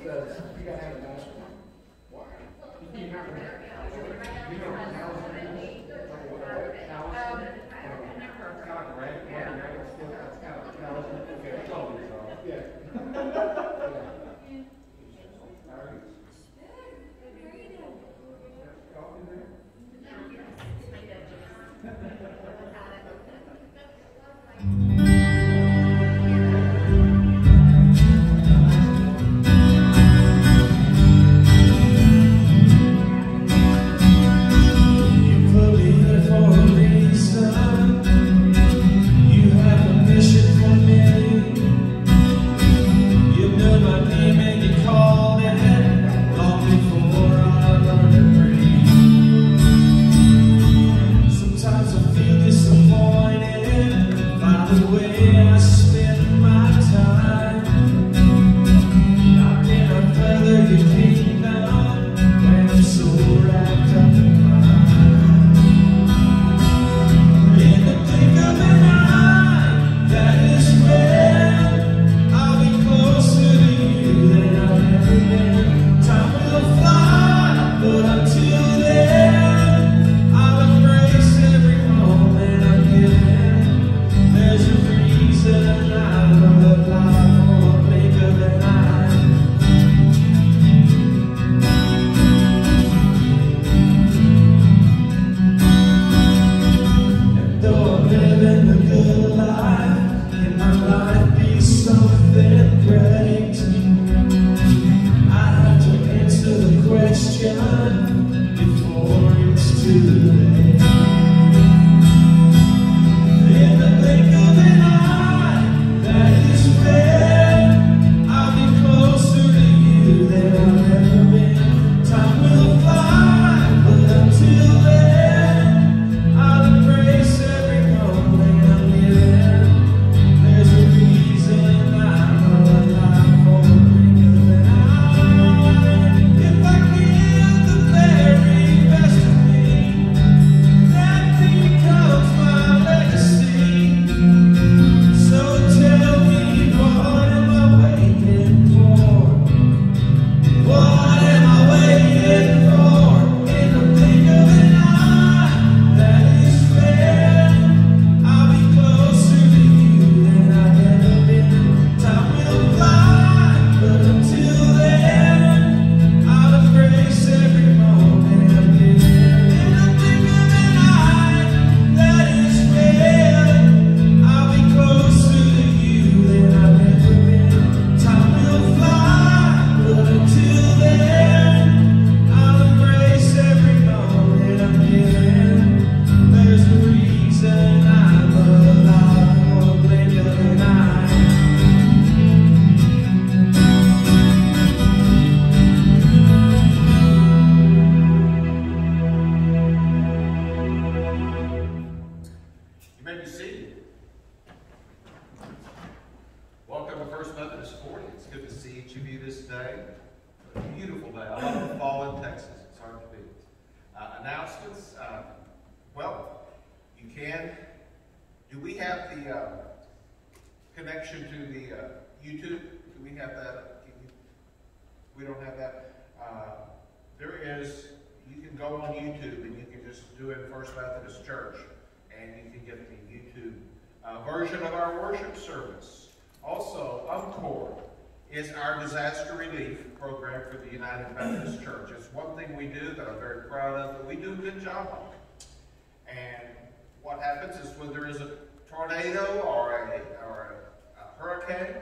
says you gotta have a mask on. Why? You have to connection to the YouTube? Do we have that? We don't have that. There is, you can go on YouTube and you can just do it First Methodist Church and you can get the YouTube version of our worship service. Also, UMCOR is our disaster relief program for the United Methodist Church. It's one thing we do that I'm very proud of, but we do a good job on it. And what happens is when there is a tornado or a hurricane,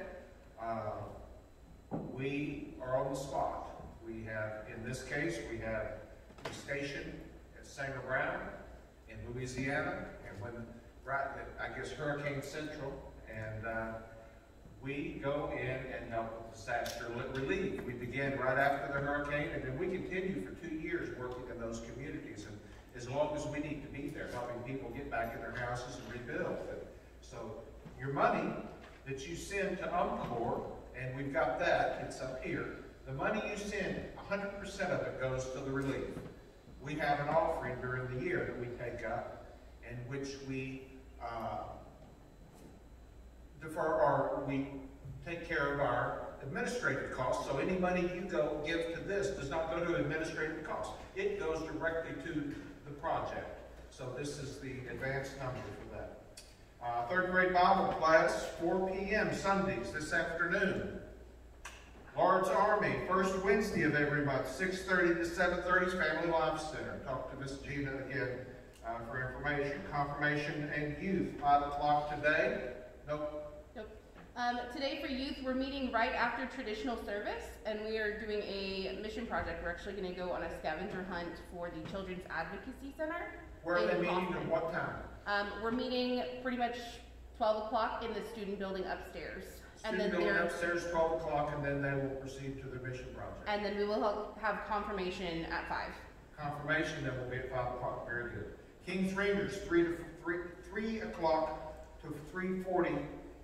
we are on the spot. We have, in this case, we have a station at Sanger Brown in Louisiana, and when right at, I guess, Hurricane Central, and we go in and help with disaster relief. We began right after the hurricane, and then we continue for 2 years working in those communities, and as long as we need to be there, helping people get back in their houses and rebuild. So your money that you send to UMCOR, and we've got that, it's up here. The money you send, 100% of it goes to the relief. We have an offering during the year that we take up, in which we defer, or we take care of our administrative costs, so any money you give to this does not go to administrative costs. It goes directly to the project. So this is the advanced number for that. Third grade Bible class, 4 p.m. Sundays this afternoon. Lord's Army, first Wednesday of every month, 6:30 to 7:30, Family Life Center. Talk to Miss Gina again for information. Confirmation and youth, 5 o'clock today. Nope. Today for youth, we're meeting right after traditional service, and we are doing a mission project. We're actually going to go on a scavenger hunt for the Children's Advocacy Center. Where are they meeting and what time? We're meeting pretty much 12 o'clock in the student building upstairs. Student building upstairs, 12 o'clock, and then they will proceed to their mission project. And then we will have confirmation at 5. Confirmation that will be at 5 o'clock. Very good. King's Rangers, 3 o'clock to 3:40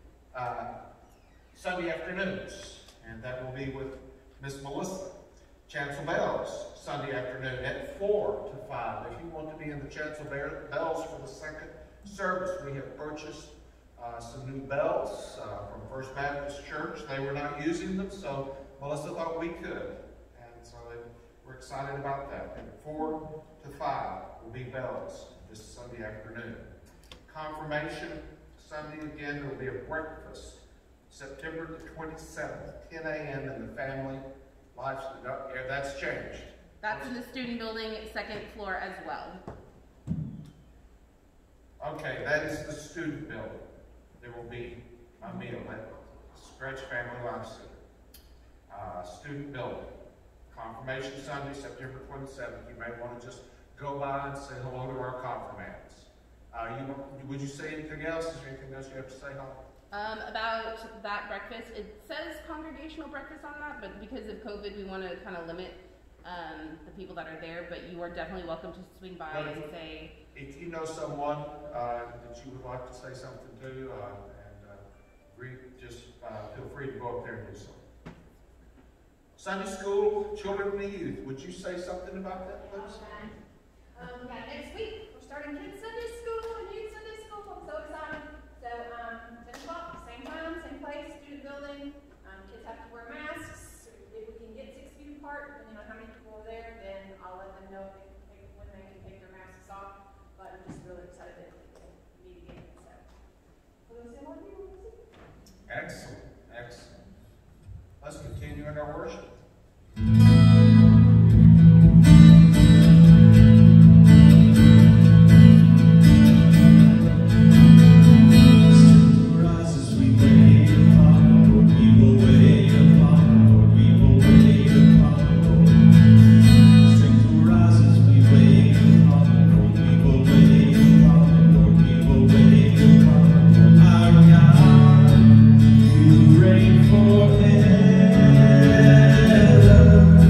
Sunday afternoons, and that will be with Miss Melissa. Chancel Bells, Sunday afternoon at 4 to 5. If you want to be in the Chancel Bells for the second service, we have purchased some new bells from First Baptist Church. They were not using them, so Melissa thought we could, and so we're excited about that. And 4 to 5 will be bells this Sunday afternoon. Confirmation Sunday again, there will be a breakfast September the 27th, 10 a.m. in the Family Life Center. Yeah, that's changed. That's in the student building, second floor as well. Okay, that is the student building. There will be a meal at Stretch Family Life Center. Student building. Confirmation Sunday, September 27th. You may want to just go by and say hello to our confirmands. Would you say anything else? Is there anything else you have to say, Holly? About that breakfast, it says congregational breakfast on that, but because of COVID, we want to kind of limit the people that are there, but you are definitely welcome to swing by and say... If you know someone that you would like to say something to, just feel free to go up there and do so. Sunday school, children and youth, would you say something about that, please? Yeah, next week, we're starting Kids Sunday School and Youth Sunday School. I'm so excited. So, 10 o'clock, same time, same place, student building. Kids have to wear masks. If we can get 6 feet apart, depending on how many people are there, then I'll let them know when they can take their masks off. But I'm just really excited that we can meet again. So, we'll see what we do. Excellent, excellent. Let's continue in our worship. Forever.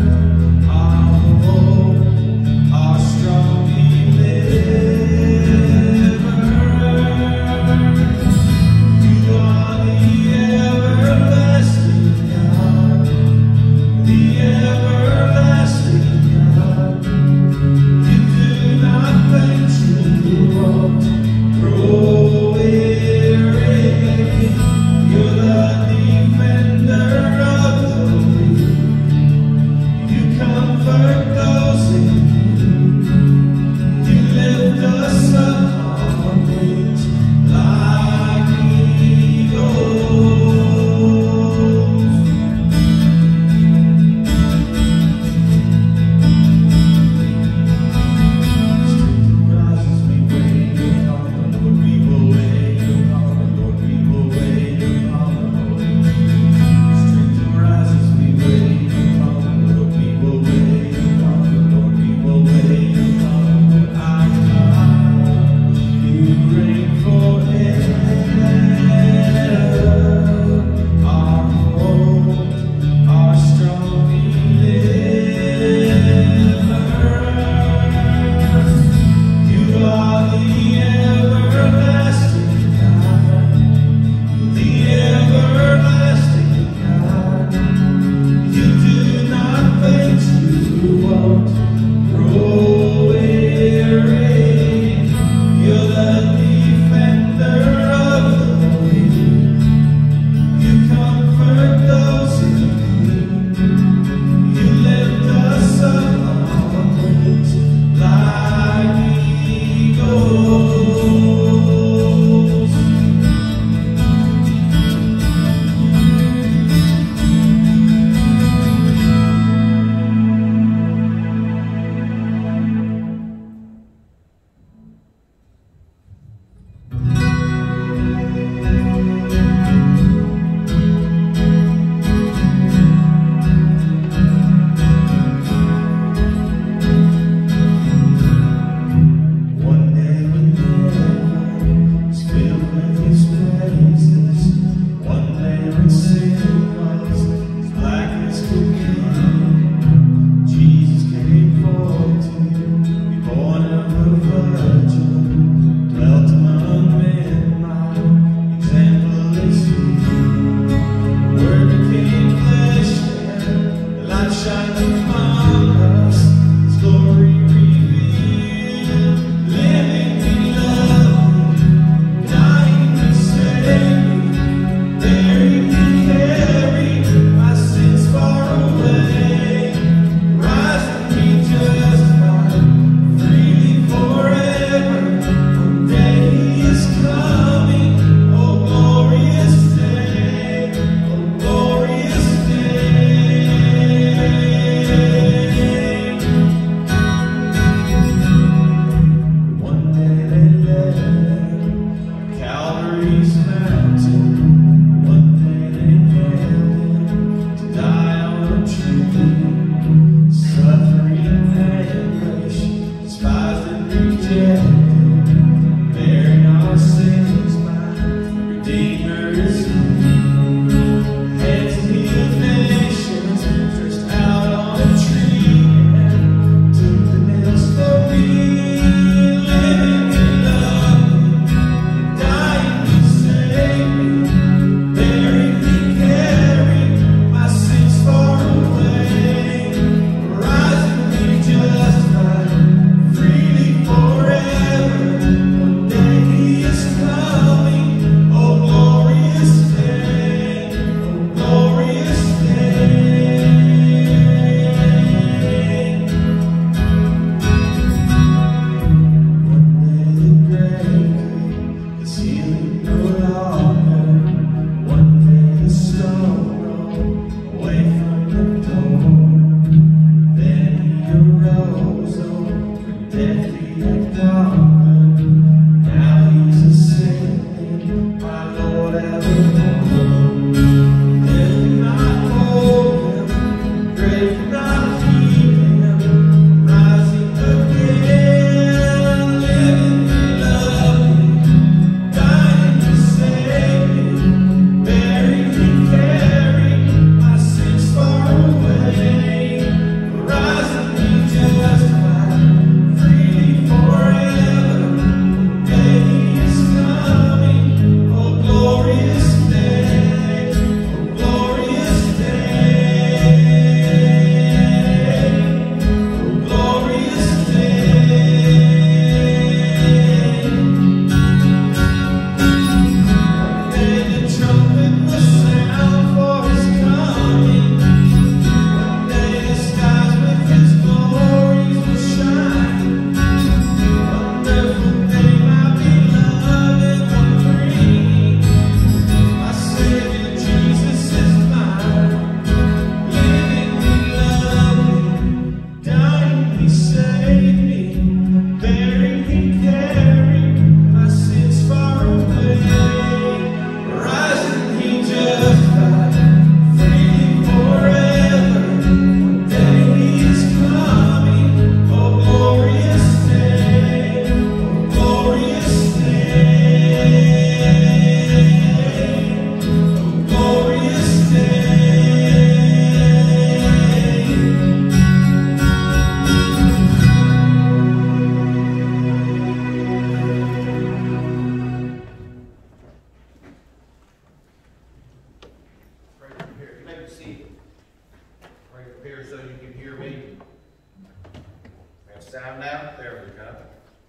Sound now? There we go.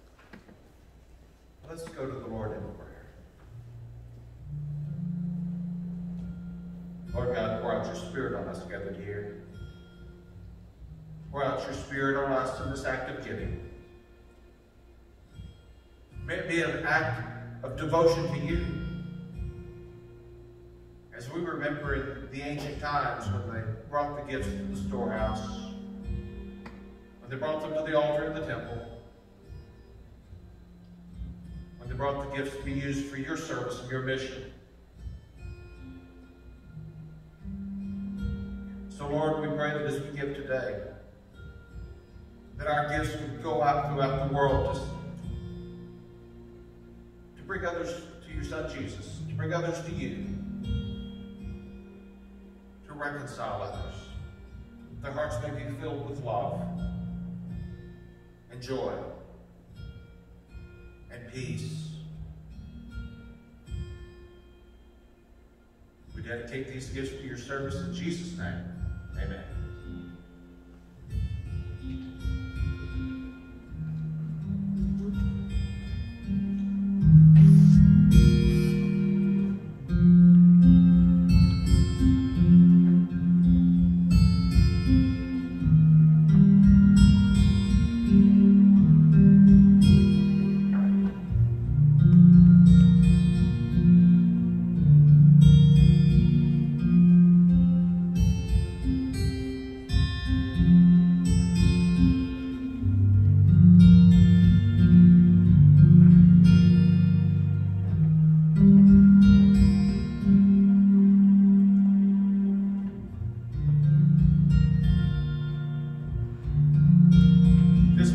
Let's go to the Lord in prayer. Lord God, pour out your Spirit on us gathered here. Pour out your Spirit on us in this act of giving. May it be an act of devotion to you. As we remember in the ancient times when they brought the gifts to the storehouse, when they brought them to the altar in the temple, when they brought the gifts to be used for your service and your mission. So Lord, we pray that as we give today, that our gifts would go out throughout the world to bring others to your Son Jesus, to bring others to you, to reconcile others. Their hearts may be filled with love and joy and peace. We dedicate these gifts to your service in Jesus' name. Amen.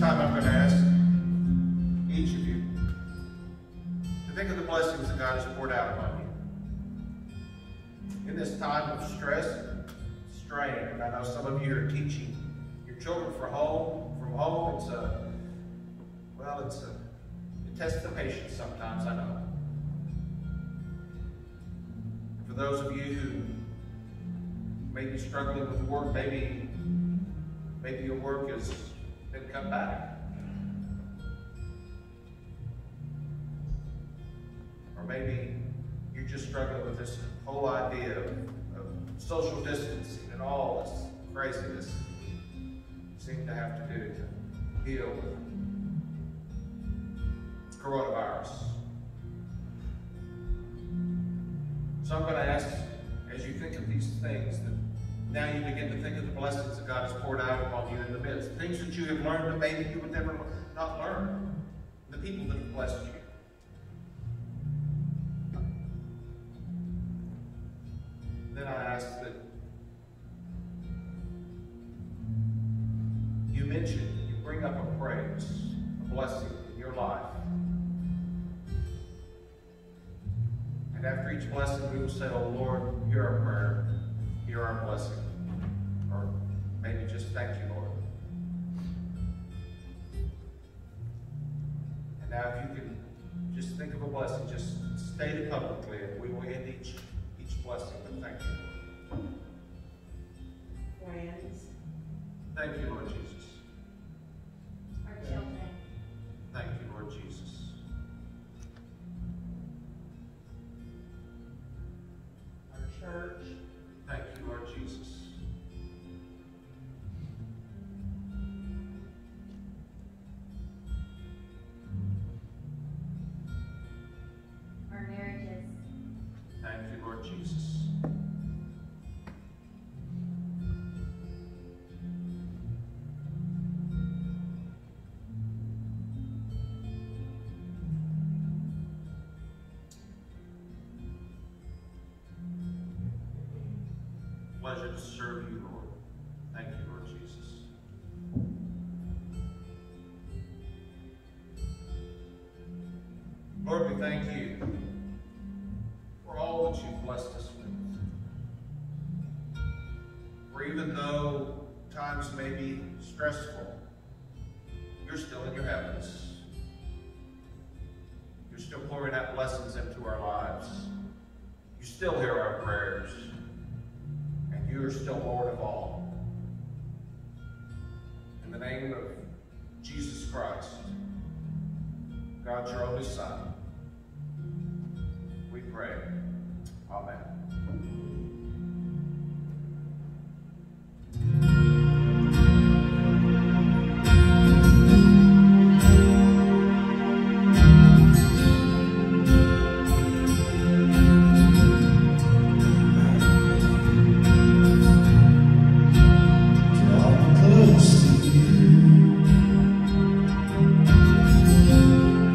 time I'm going to ask each of you to think of the blessings that God has poured out upon you. In this time of stress and strain, and I know some of you are teaching your children from home, it tests the patience sometimes, I know. For those of you who may be struggling with work, maybe your work has been cut back. Or maybe you're just struggling with this whole idea of social distancing and all this craziness we seem to have to do to deal with coronavirus. So I'm going to ask, as you think of these things, that now you begin to think of the blessings that God has poured out upon you in the midst. Things that you have learned that maybe you would never not learn. The people that have blessed you. Then I ask that you bring up a praise, a blessing in your life. And after each blessing, we will say, oh Lord, hear our prayer, hear our blessing. Or maybe just thank you, Lord. And now if you can just think of a blessing, just state it publicly, and we will end each blessing with thank you, Lord. Friends. Thank you, Lord Jesus. Our children. Thank you, Lord Jesus. Our church. Thank you, Lord Jesus. Our marriages. Thank you, Lord Jesus. Pleasure to serve you, Lord. Thank you, Lord Jesus. Lord, we thank you for all that you've blessed us with. For even though times may be stressful, you're still in your heavens. You're still pouring out blessings into our lives. You still hear our prayers. And you are still Lord of all. In the name of Jesus Christ, God, your only Son, we pray. Amen.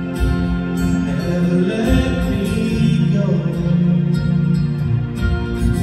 Never let me go.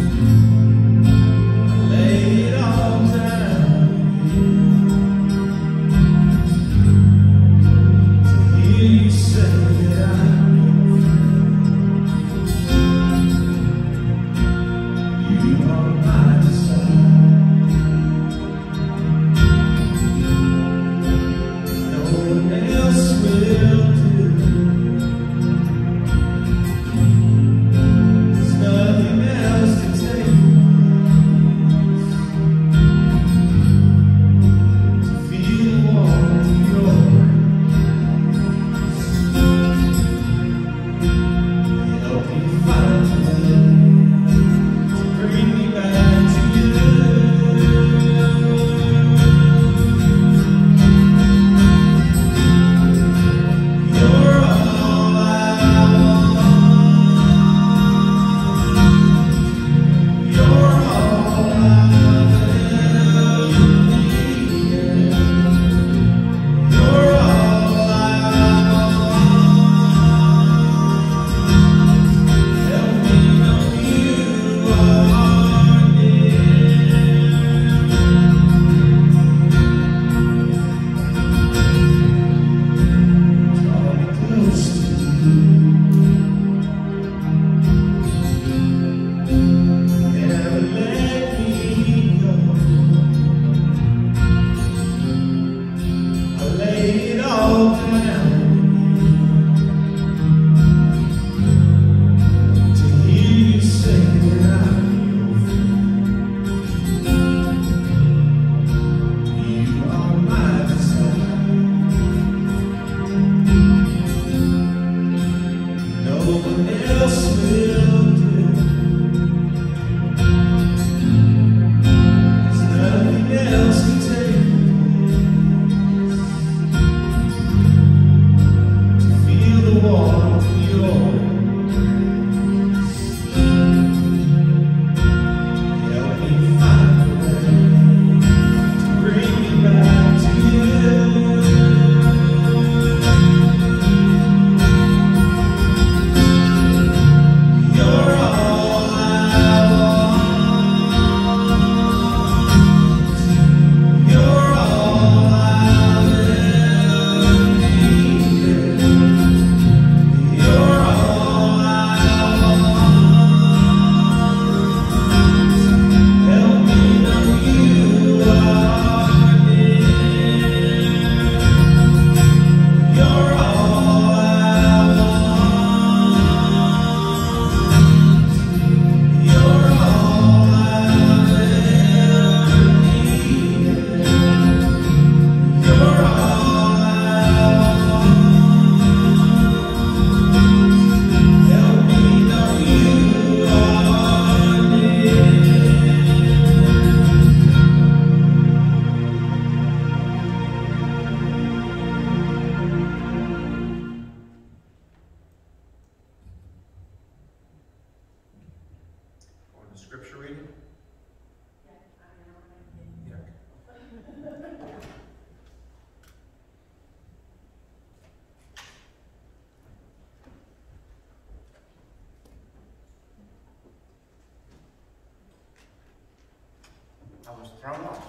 I was thrown off.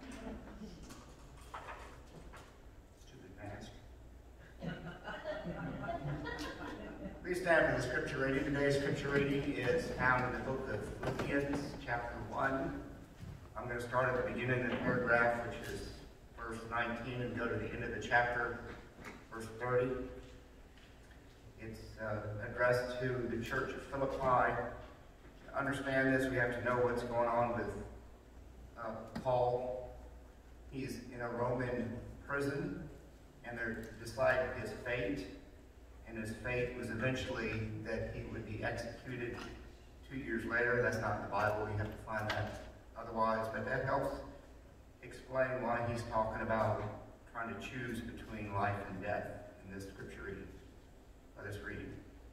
Stupid mask. Please stand for the scripture reading. Today's scripture reading is found in the book of Philippians, chapter 1. I'm going to start at the beginning of the paragraph, which is verse 19, and go to the end of the chapter, verse 30. It's addressed to the church of Philippi. To understand this, we have to know what's going on with Paul. He's in a Roman prison, and they're deciding his fate. And his fate was eventually that he would be executed 2 years later. That's not in the Bible. You have to find that otherwise. But that helps explain why he's talking about trying to choose between life and death in this scripture reading, or this reading.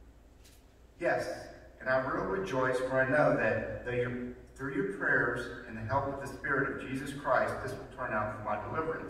Yes, and I will rejoice, for I know that through your prayers and the help of the Spirit of Jesus Christ, this will turn out for my deliverance.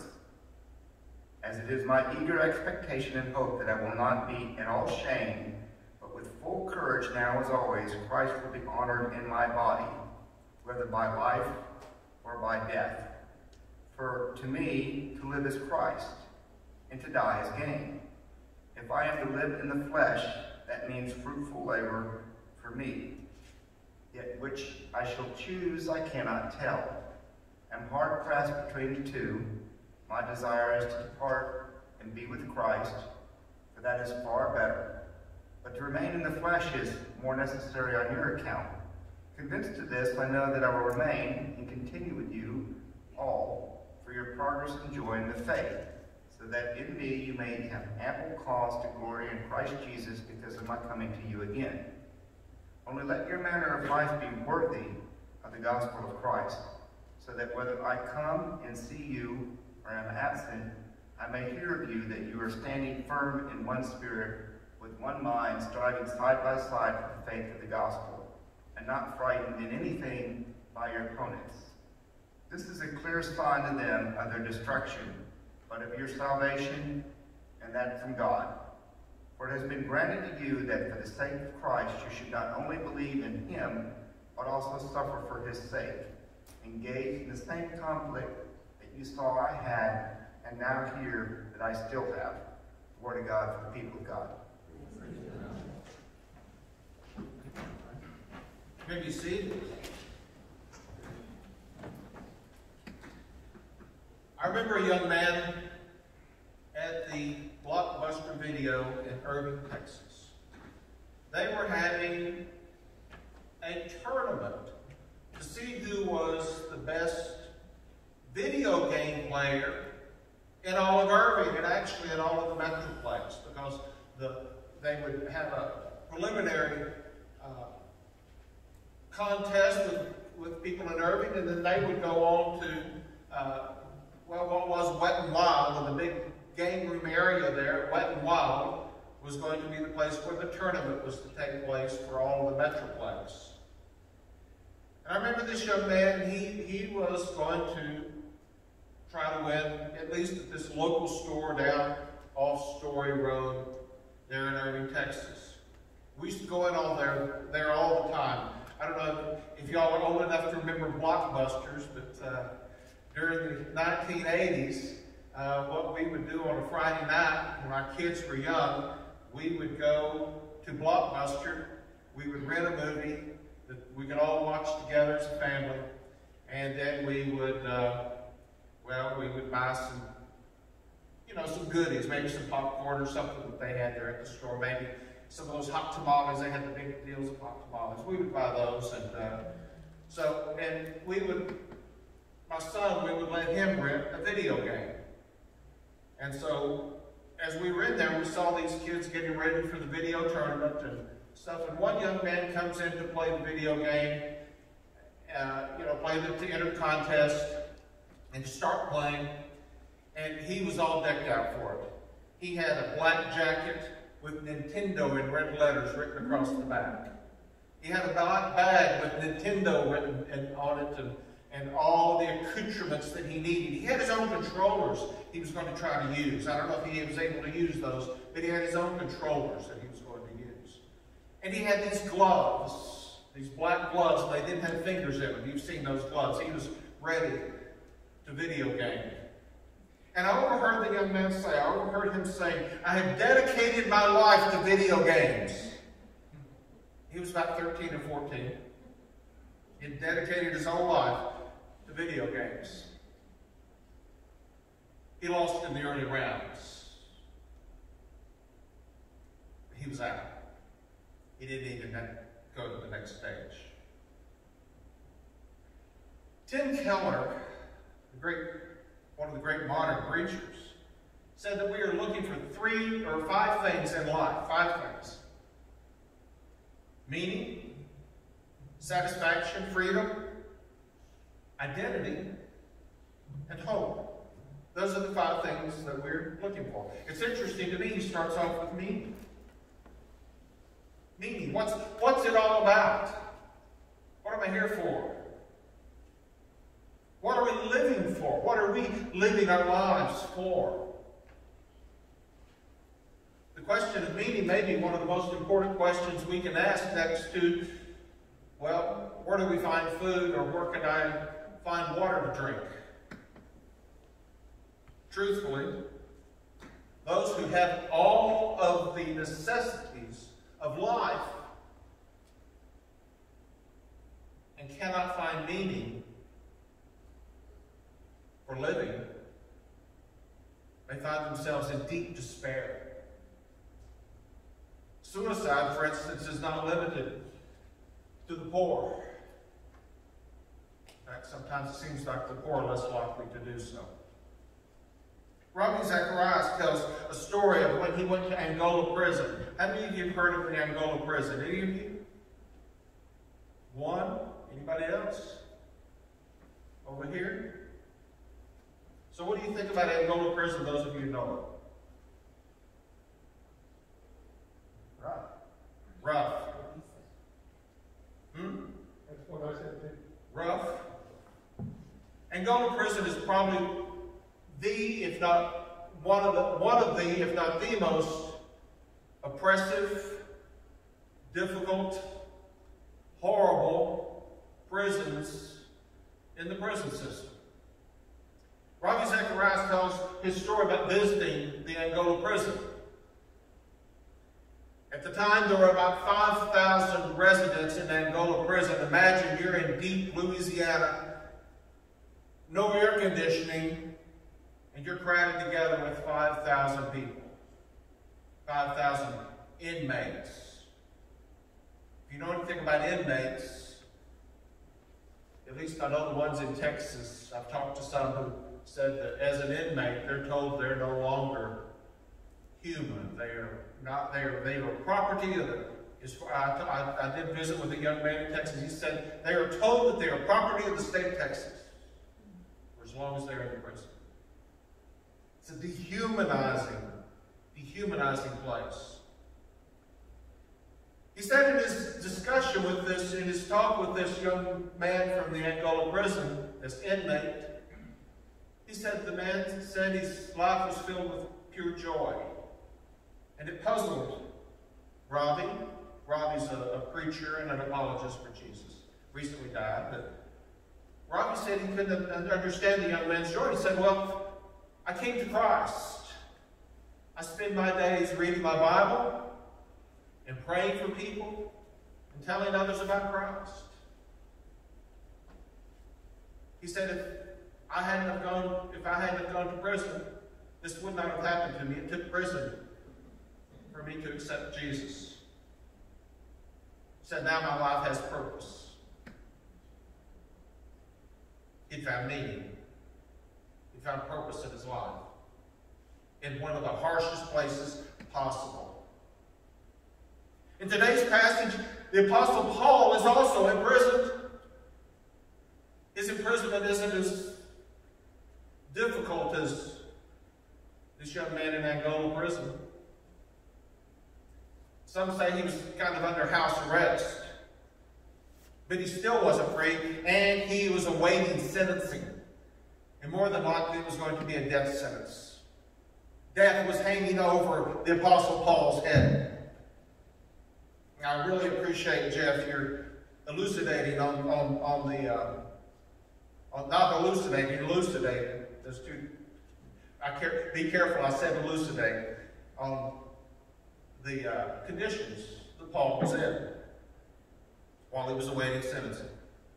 As it is my eager expectation and hope that I will not be at all shamed, but with full courage now as always, Christ will be honored in my body, whether by life or by death. For to me, to live is Christ, and to die is gain. If I am to live in the flesh, that means fruitful labor for me. Yet which I shall choose, I cannot tell. I'm hard pressed between the two. My desire is to depart and be with Christ, for that is far better. But to remain in the flesh is more necessary on your account. Convinced of this, I know that I will remain and continue with you all for your progress and joy in the faith, so that in me you may have ample cause to glory in Christ Jesus because of my coming to you again. Only let your manner of life be worthy of the gospel of Christ, so that whether I come and see you or am absent, I may hear of you that you are standing firm in one spirit, with one mind, striving side by side for the faith of the gospel, and not frightened in anything by your opponents. This is a clear sign to them of their destruction, but of your salvation, and that from God. For it has been granted to you that for the sake of Christ you should not only believe in him, but also suffer for his sake, engaged in the same conflict that you saw I had, and now hear that I still have. The word of God for the people of God. You may be seated. I remember a young man at the Blockbuster Video in Irving, Texas. They were having a tournament to see who was the best video game player in all of Irving, and actually in all of the Metroplex, because they would have a preliminary contest with people in Irving, and then they would go on to what was Wet and Wild, and the big game room area there, Wet and Wild, was going to be the place where the tournament was to take place for all of the Metroplex. And I remember this young man, he was going to try to win, at least at this local store down off Story Road there in Irving, Texas. We used to go in all there all the time. I don't know if y'all are old enough to remember Blockbusters, but during the 1980s, what we would do on a Friday night when our kids were young, we would go to Blockbuster, we would rent a movie that we could all watch together as a family, and then we would, we would buy some, some goodies, maybe some popcorn or something that they had there at the store, maybe some of those hot tamales. They had the big deals of hot tamales. We would buy those, and my son, we would let him rent a video game. And so, as we were in there, we saw these kids getting ready for the video tournament and stuff, and one young man comes in to play the video game, to enter the contest, and to start playing, and he was all decked out for it. He had a black jacket with Nintendo in red letters written across the back. He had a black bag with Nintendo written on it, and all the accoutrements that he needed. He had his own controllers he was going to try to use. I don't know if he was able to use those, but he had his own controllers that he was going to use. And he had these gloves, these black gloves, and they didn't have fingers in them. You've seen those gloves. He was ready to video game. And I overheard the young man say, I overheard him say, I have dedicated my life to video games. He was about 13 or 14. He had dedicated his whole life to video games. He lost in the early rounds. He was out. He didn't even go to the next stage. Tim Keller, one of the great modern preachers, said that we are looking for 3 or 5 things in life. 5 things. Meaning, satisfaction, freedom, identity, and hope. Those are the 5 things that we're looking for. It's interesting to me, he starts off with meaning. Meaning, what's it all about? What am I here for? What are we living for? What are we living our lives for? The question of meaning may be one of the most important questions we can ask next to, well, where do we find food, or where can I find water to drink? Truthfully, those who have all of the necessities of life and cannot find meaning for living, they find themselves in deep despair. Suicide, for instance, is not limited to the poor. In fact, sometimes it seems like the poor are less likely to do so. Ravi Zacharias tells a story of when he went to Angola prison. How many of you have heard of the Angola prison? Any of you? One? Anybody else? Over here? So what do you think about Angola prison, those of you who know it? Rough. That's what I said too. Rough. Angola prison is probably the, if not one of the, if not the most oppressive, difficult, horrible prisons in the prison system. Ravi Zacharias tells his story about visiting the Angola prison. At the time, there were about 5,000 residents in Angola prison. Imagine you're in deep Louisiana, no air conditioning, and you're crowded together with 5,000 people, 5,000 inmates. If you know anything about inmates, at least I know the ones in Texas, I've talked to some who said that as an inmate, they're told they're no longer human. They are not there. They are property of the. I did visit with a young man in Texas. He said they are told that they are property of the state of Texas for as long as they're in the prison. It's a dehumanizing place. He said in his discussion with this, in his talk with this young man from the Angola prison, this inmate, he said the man said his life was filled with pure joy. And it puzzled Ravi. Ravi's a preacher and an apologist for Jesus. Recently died, but Ravi said he couldn't understand the young man's joy. He said, well, I came to Christ. I spend my days reading my Bible and praying for people and telling others about Christ. He said, if I hadn't have gone to prison, this would not have happened to me. It took prison for me to accept Jesus. He said, now my life has purpose. He found meaning. He found purpose in his life in one of the harshest places possible. In today's passage, the Apostle Paul is also imprisoned. His imprisonment isn't as difficult as this young man in Angola prison. Some say he was kind of under house arrest, but he still wasn't free, and he was awaiting sentencing. And more than likely, it was going to be a death sentence. Death was hanging over the Apostle Paul's head. I really appreciate, Jeff, your elucidating on not hallucinating, elucidating. There's two. Be careful, I said elucidate. On the conditions that Paul was in while he was awaiting sentencing.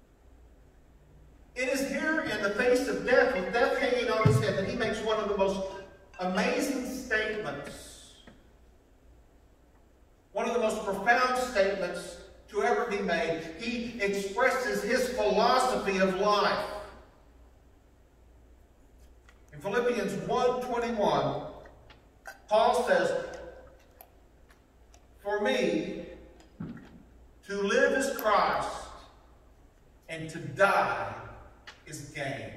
It is here in the face of death, with death hanging on his head, that he makes one of the most amazing statements. One of the most profound statements to ever be made. He expresses his philosophy of life. In Philippians 1:21, Paul says, "For me, to live is Christ, and to die is gain."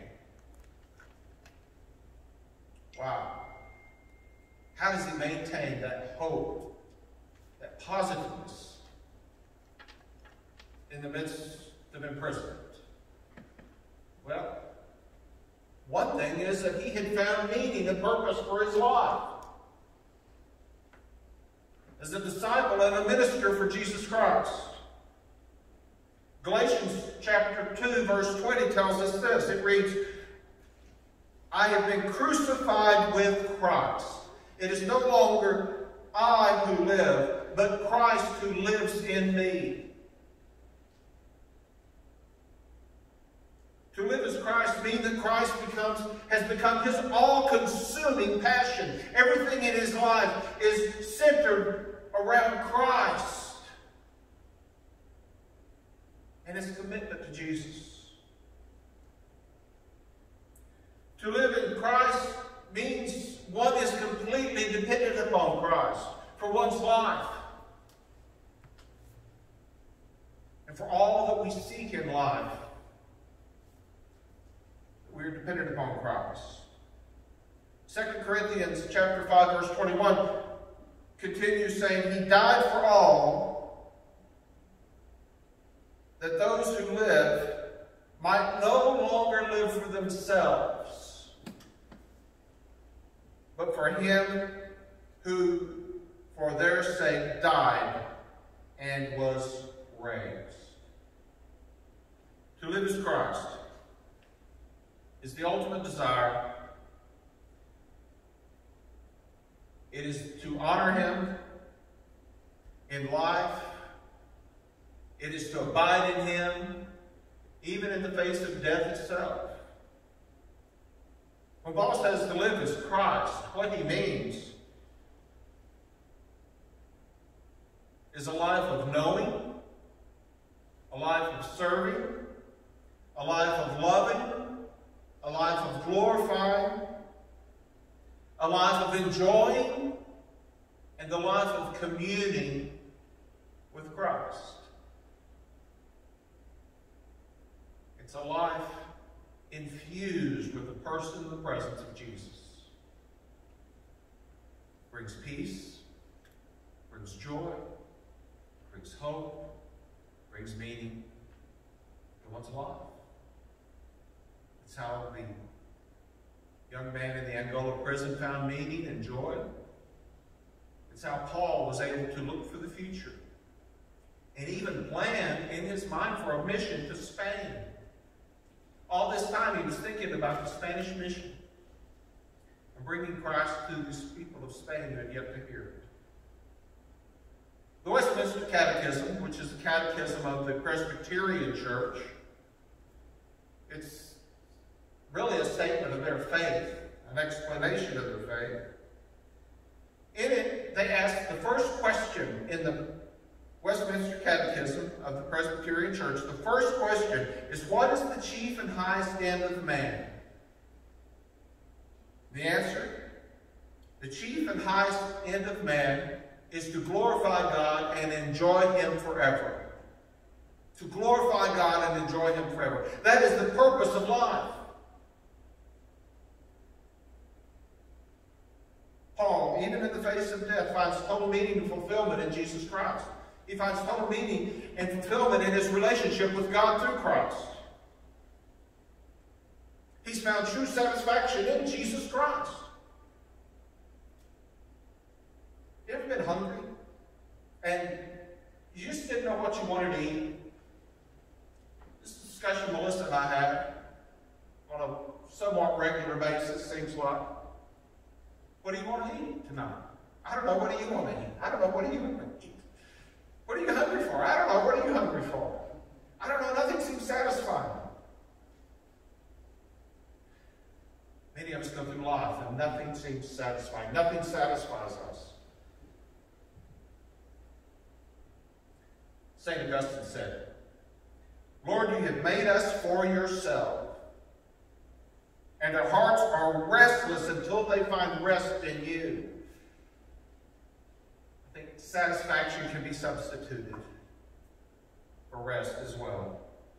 Wow. How does he maintain that hope, that positiveness in the midst of imprisonment? Well, one thing is that he had found meaning and purpose for his life as a disciple and a minister for Jesus Christ. Galatians chapter 2, verse 20 tells us this. It reads, "I have been crucified with Christ. It is no longer I who live, but Christ who lives in me." To live as Christ means that Christ has become his all-consuming passion. Everything in his life is centered around Christ and his commitment to Jesus. To live in Christ means one is completely dependent upon Christ for one's life and for all that we seek in life. We are dependent upon Christ. 2 Corinthians chapter 5, verse 21 continues saying, "He died for all, that those who live might no longer live for themselves, but for him who for their sake died and was raised." To live as Christ is the ultimate desire. It is to honor him in life. It is to abide in him, even in the face of death itself. When Paul says to live as Christ, what he means is a life of knowing, a life of serving, a life of loving, a life of glorifying, a life of enjoying, and the life of communing with Christ. It's a life infused with the person and the presence of Jesus. Brings peace, brings joy, brings hope, brings meaning to one's life. It's how the young man in the Angola prison found meaning and joy. It's how Paul was able to look for the future and even plan in his mind for a mission to Spain. All this time he was thinking about the Spanish mission and bringing Christ to these people of Spain who had yet to hear it. The Westminster Catechism, which is the catechism of the Presbyterian Church, it's really a statement of their faith, an explanation of their faith. In it, they ask the first question in the Westminster Catechism of the Presbyterian Church. The first question is, what is the chief and highest end of man? The answer, the chief and highest end of man is to glorify God and enjoy him forever. To glorify God and enjoy him forever. That is the purpose of life. Paul, even in the face of death, finds total meaning and fulfillment in Jesus Christ. He finds total meaning and fulfillment in his relationship with God through Christ. He's found true satisfaction in Jesus Christ. You ever been hungry and you just didn't know what you wanted to eat? This discussion Melissa and I had. somewhat regular basis, seems like. What do you want to eat tonight? I don't know. What do you want to eat? I don't know. What do you want to eat? What are you hungry for? I don't know. What are you hungry for? I don't know. Nothing seems satisfying. Many of us go through life and nothing seems satisfying. Nothing satisfies us. St. Augustine said, Lord, you have made us for yourself, and our hearts are restless until they find rest in you. I think satisfaction can be substituted for rest as well.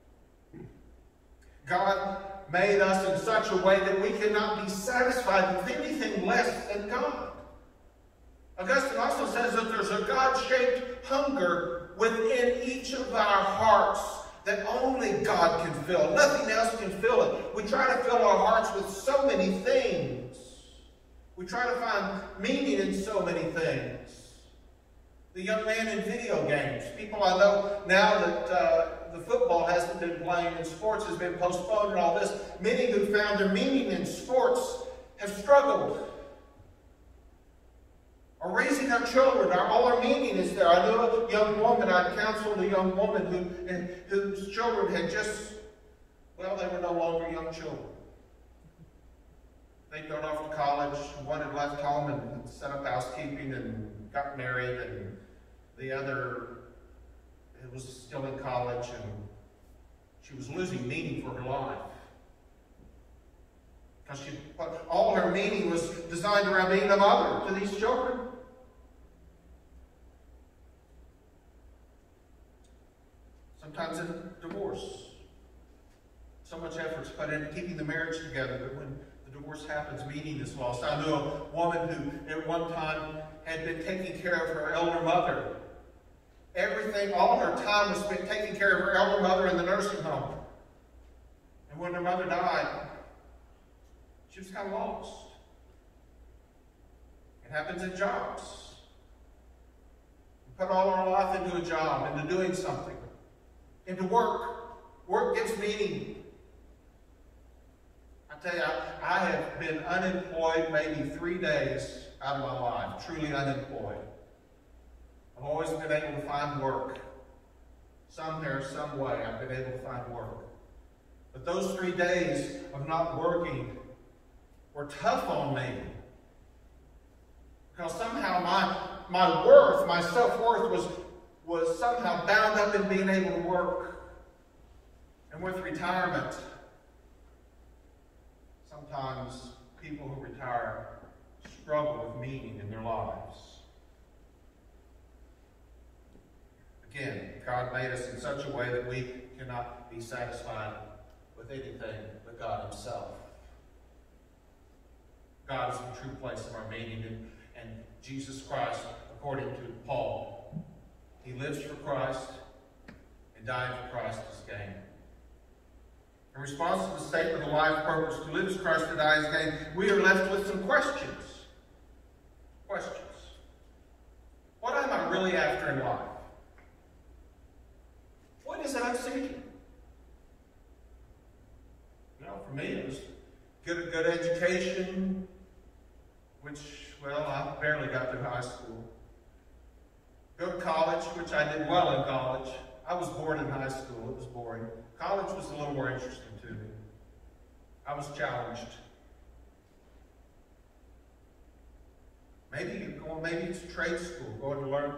God made us in such a way that we cannot be satisfied with anything less than God. Augustine also says that there's a God-shaped hunger within each of our hearts that only God can fill. Nothing else can fill it. We try to fill our hearts with so many things. We try to find meaning in so many things. The young man in video games. People I know now that the football hasn't been playing and sports has been postponed and all this, many who found their meaning in sports have struggled. Or raising our children, all our meaning is there. I knew a young woman, I counseled a young woman whose children had just, well, they were no longer young children. They'd gone off to college, one had left home and set up housekeeping and got married, and the other was still in college, and she was losing meaning for her life. Because all her meaning was designed around being a mother to these children. Sometimes in divorce, so much effort's put into keeping the marriage together, but when the divorce happens, meaning is lost. I knew a woman who at one time had been taking care of her elder mother. Everything, all her time was spent taking care of her elder mother in the nursing home. And when her mother died, she was kind of lost. It happens in jobs. We put all our life into a job, into doing something. Into work. Work gives meaning. I tell you, I have been unemployed maybe 3 days out of my life, truly unemployed. I've always been able to find work. Somewhere, some way, I've been able to find work. But those 3 days of not working were tough on me. Because somehow my worth, my self-worth was somehow bound up in being able to work. And with retirement, sometimes people who retire struggle with meaning in their lives. Again, God made us in such a way that we cannot be satisfied with anything but God Himself. God is the true place of our meaning, and Jesus Christ, according to Paul, He lives for Christ, and dying for Christ is gain. In response to the statement of life purpose, to live as Christ, to die is gain, we are left with some questions. Questions. What am I really after in life? What is it I'm seeking? You know, for me, it was get a good education, which, well, I barely got through high school. Go to college, which I did well in college. I was bored in high school. It was boring. College was a little more interesting to me. I was challenged. Maybe it's trade school, going to learn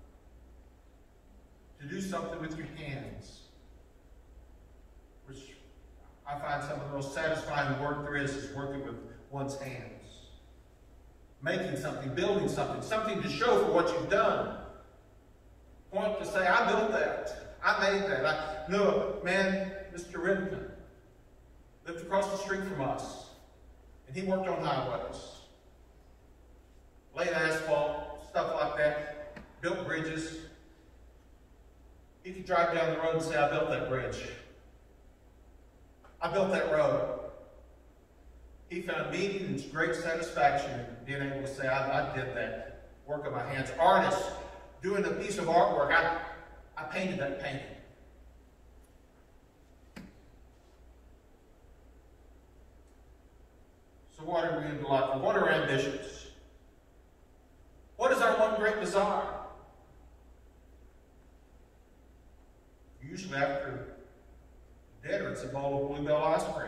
to do something with your hands, which I find some of the most satisfying work there is working with one's hands. Making something, building something, something to show for what you've done. Point to say, I built that. I made that. I knew a man, Mr. Remington, lived across the street from us, and he worked on highways. Laid asphalt, stuff like that, built bridges. He could drive down the road and say, I built that bridge. I built that road. He found meaning and great satisfaction in being able to say, I did that work of my hands. Artists, doing a piece of artwork, I painted that painting. what are we in life for? What are our ambitions? What is our one great desire? Usually after dinner, it's a bowl of Bluebell ice cream.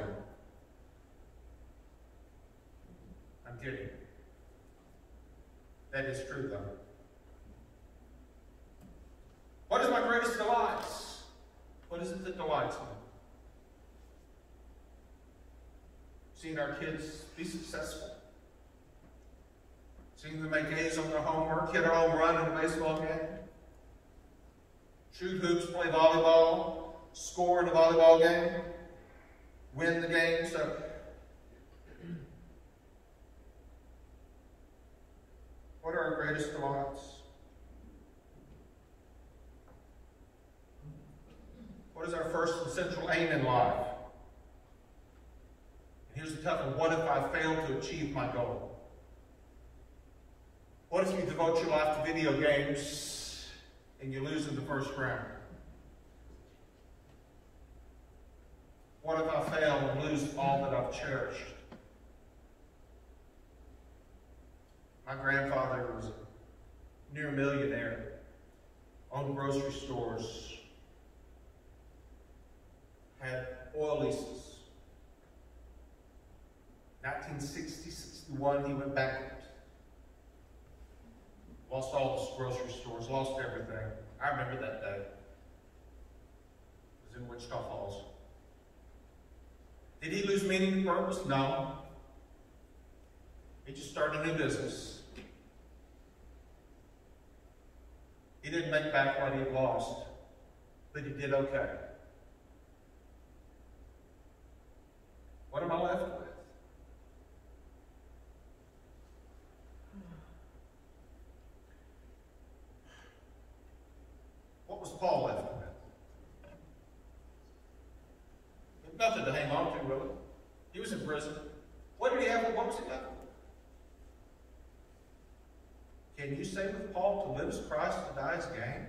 I'm kidding. That is true, though. What is my greatest delights? What is it that delights me? Seeing our kids be successful. Seeing them make A's on their homework, hit a home run in a baseball game. Shoot hoops, play volleyball, score in a volleyball game, win the game. So, what are our greatest delights? What is our first and central aim in life? And here's the tough one. What if I fail to achieve my goal? What if you devote your life to video games and you lose in the first round? What if I fail and lose all that I've cherished? My grandfather was a near millionaire, owned grocery stores, had oil leases. 1960, 61, he went bankrupt. Lost all his grocery stores, lost everything. I remember that day. It was in Wichita Falls. Did he lose meaning and purpose? No. He just started a new business. He didn't make back what he had lost, but he did okay. What am I left with? What was Paul left with? He had nothing to hang on to, really. He was in prison. What did he have? What was he left with? Can you say with Paul, to live is Christ, to die is gain?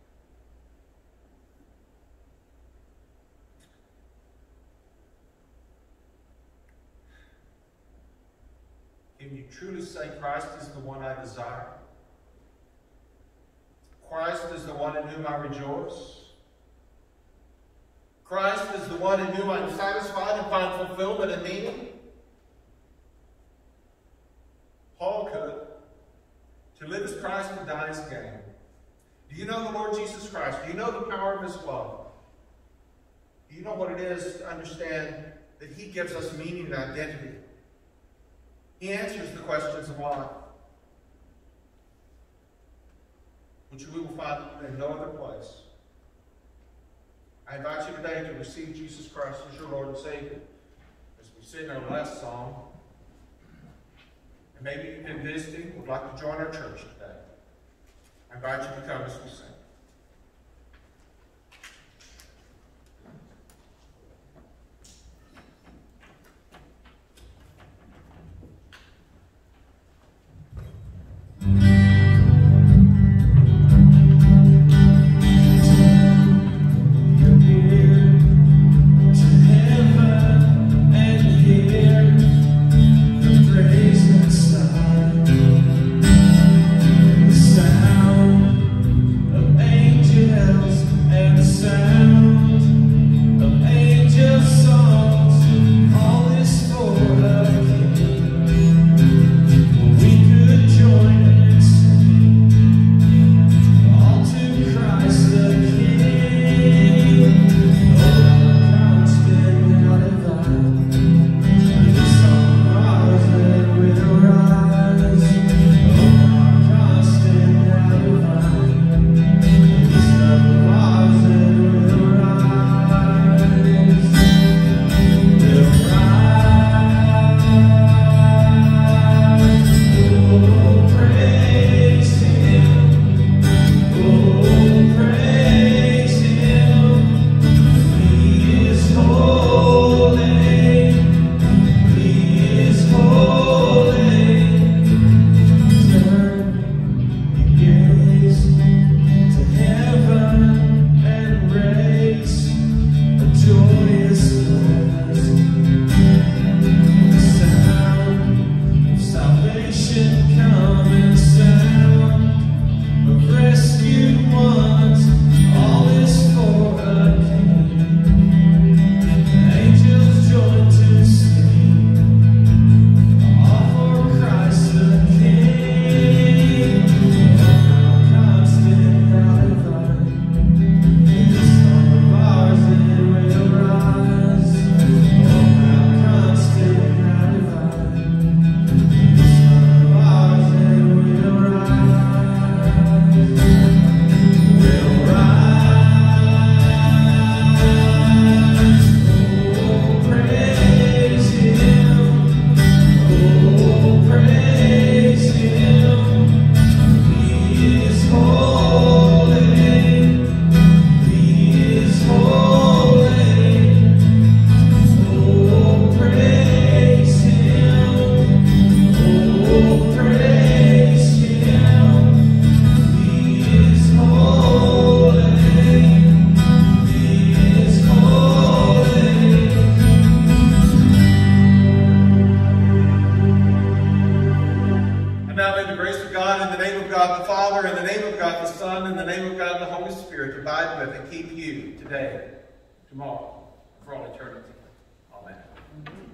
Can you truly say Christ is the one I desire? Christ is the one in whom I rejoice. Christ is the one in whom I'm satisfied and find fulfillment and meaning. Paul could. To live as Christ and die as gain. Do you know the Lord Jesus Christ? Do you know the power of His love? Do you know what it is to understand that He gives us meaning and identity? He answers the questions of life, which we will find in no other place. I invite you today to receive Jesus Christ as your Lord and Savior, as we sing our last song. And maybe you've been visiting, would like to join our church today. I invite you to come as we sing. Of now may the grace of God, in the name of God the Father, in the name of God the Son, in the name of God the Holy Spirit, abide with and keep you today, tomorrow, for all eternity. Amen.